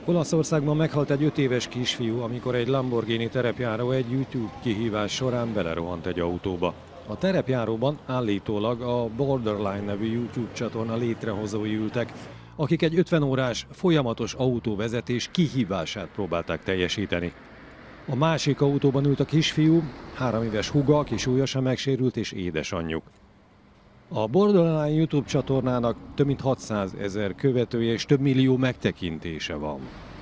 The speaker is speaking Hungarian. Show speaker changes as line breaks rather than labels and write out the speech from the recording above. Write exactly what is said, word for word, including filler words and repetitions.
Olaszországban meghalt egy öt éves kisfiú, amikor egy Lamborghini terepjáró egy YouTube kihívás során belerohant egy autóba. A terepjáróban állítólag a Borderline nevű YouTube csatorna létrehozói ültek, akik egy ötven órás folyamatos autóvezetés kihívását próbálták teljesíteni. A másik autóban ült a kisfiú, három éves húga, aki súlyosan megsérült, és édesanyjuk. A Borderline YouTube csatornának több mint hatszázezer követője és több millió megtekintése van.